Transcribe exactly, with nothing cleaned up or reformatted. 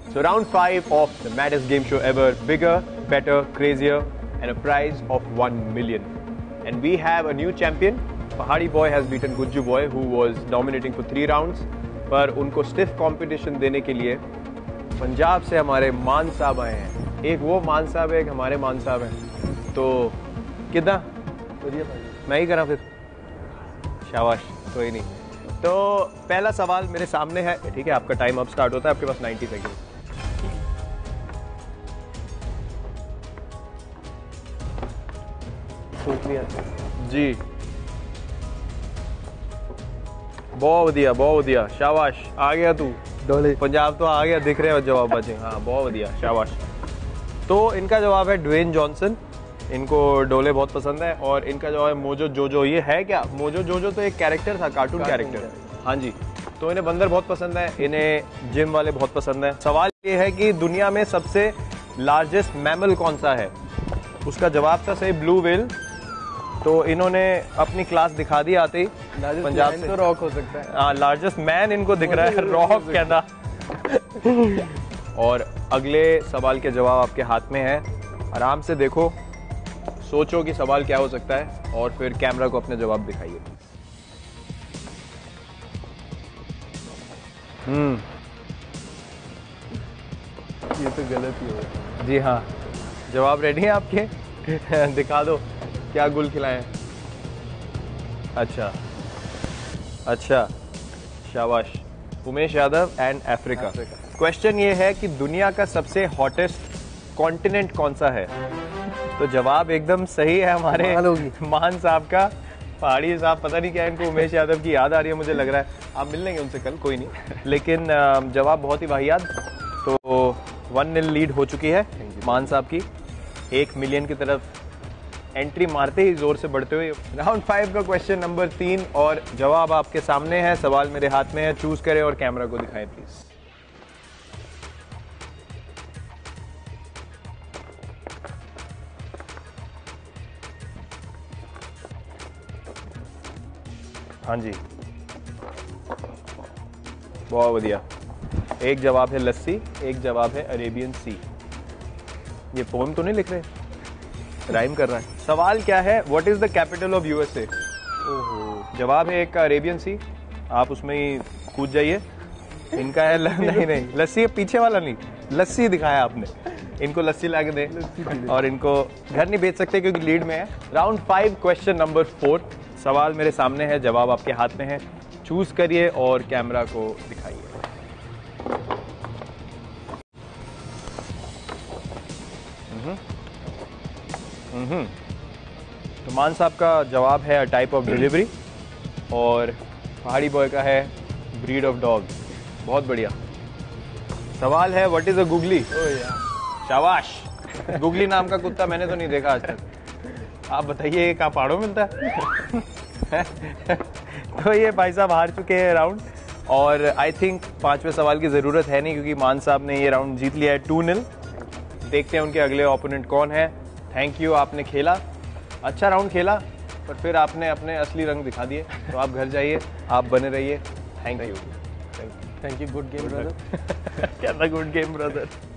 So round five of the maddest game show ever, bigger, better, crazier, and a prize of one million. And we have a new champion. Pahadi boy has beaten Gujju boy, who was dominating for three rounds. पर उनको stiff competition देने के लिए पंजाब से हमारे मान साहब आए हैं. एक वो मान साहब है, एक हमारे मान साहब हैं. तो कितना? मैं ही करा फिर. शाबाश, कोई नहीं. तो पहला सवाल मेरे सामने है. ठीक है, आपका टाइम अब स्टार्ट होता है. आपके पास नाइन्टी सेकेंड. जी, बहुत बढ़िया, बहुत बढ़िया. शाबाश, आ गया तू. डोले पंजाब तो आ गया, दिख रहे हो जवाब बचे. हाँ, बहुत बढ़िया, शाबाश. तो इनका जवाब है ड्वेन जॉनसन. इनको डोले बहुत पसंद है. और इनका जवाब है मोजो जोजो. ये है क्या? मोजो जोजो तो एक कैरेक्टर था, कार्टून कैरेक्टर. हाँ जी. तो इन्हें बंदर बहुत पसंद है, इन्हें जिम वाले बहुत पसंद है. सवाल ये है कि दुनिया में सबसे लार्जेस्ट मैमल कौन सा है? उसका जवाब था सही ब्लू व्हेल. तो इन्होंने अपनी क्लास दिखा दी आते ही. पंजाब से तो रॉक हो सकता है. हाँ, लार्जेस्ट मैन इनको दिख रहा है, रॉक कहना. और अगले सवाल के जवाब आपके हाथ में है. आराम से देखो, सोचो कि सवाल क्या हो सकता है और फिर कैमरा को अपने जवाब दिखाइए. हम्म ये तो गलत ही होगा. जी हाँ, जवाब रेडी है आपके? दिखा दो क्या गुल खिलाएं. अच्छा अच्छा, शाबाश. Umesh Yadav and Africa. Question ये है कि दुनिया का सबसे हॉटेस्ट कॉन्टिनेंट कौन सा है? तो जवाब एकदम सही है हमारे मान साहब का. पहाड़ी साहब, पता नहीं क्या इनको उमेश यादव की याद आ रही है, मुझे लग रहा है. आप मिल लेंगे उनसे कल, कोई नहीं. लेकिन जवाब बहुत ही वाहियात. तो वन नील लीड हो चुकी है मान साहब की. एक मिलियन की तरफ एंट्री मारते ही जोर से बढ़ते हुए. राउंड फाइव का क्वेश्चन नंबर तीन और जवाब आपके सामने है. सवाल मेरे हाथ में है. चूज करें और कैमरा को दिखाएं प्लीज. हाँ जी, बहुत बढ़िया. एक जवाब है लस्सी, एक जवाब है अरेबियन सी. ये पोम तो नहीं लिख रहे, राइम कर रहा है. सवाल क्या है? What is the capital of USA? ओहो, जवाब है एक का अरेबियन सी. आप उसमें ही कूद जाइए. इनका है ल... नहीं नहीं, लस्सी पीछे वाला नहीं, लस्सी दिखाया आपने. इनको लस्सी ला के दे. और इनको घर नहीं बेच सकते क्योंकि लीड में है. Round five question number four. सवाल मेरे सामने है, जवाब आपके हाथ में है. चूज करिए और कैमरा को दिखाइए. हम्म तो मान साहब का जवाब है टाइप ऑफ डिलीवरी और पहाड़ी बॉय का है ब्रीड ऑफ डॉग. बहुत बढ़िया. सवाल है व्हाट इज अ गुगली? शाबाश. गुगली नाम का कुत्ता मैंने तो नहीं देखा आज तक. आप बताइए, कहाँ पहाड़ों में मिलता है? तो ये भाई साहब हार चुके हैं राउंड. और आई थिंक पांचवें सवाल की जरूरत है नहीं क्योंकि मान साहब ने ये राउंड जीत लिया है टू नील. देखते हैं उनके अगले ओपोनेंट कौन है. थैंक यू, आपने खेला, अच्छा राउंड खेला, पर फिर आपने अपने असली रंग दिखा दिए. तो आप घर जाइए, आप बने रहिए. Thank you. Thank you. Good game brother. क्या था गुड गेम ब्रदर.